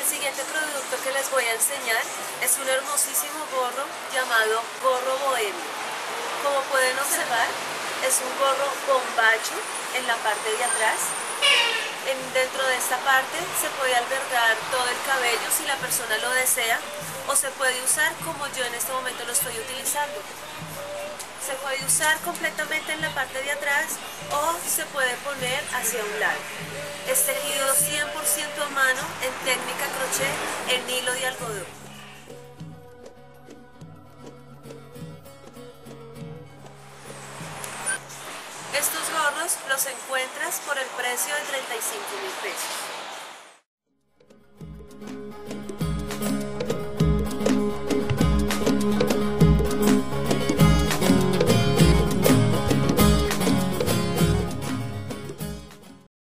siguiente producto que les voy a enseñar es un hermosísimo gorro llamado gorro bohemio. Como pueden observar, es un gorro bombacho en la parte de atrás. Dentro de esta parte se puede albergar todo el cabello si la persona lo desea, o se puede usar como yo en este momento lo estoy utilizando. Se puede usar completamente en la parte de atrás o se puede poner hacia un lado. Es tejido 100% a mano en técnica crochet en hilo de algodón. Estos gorros los encuentras por el precio de 35.000 pesos.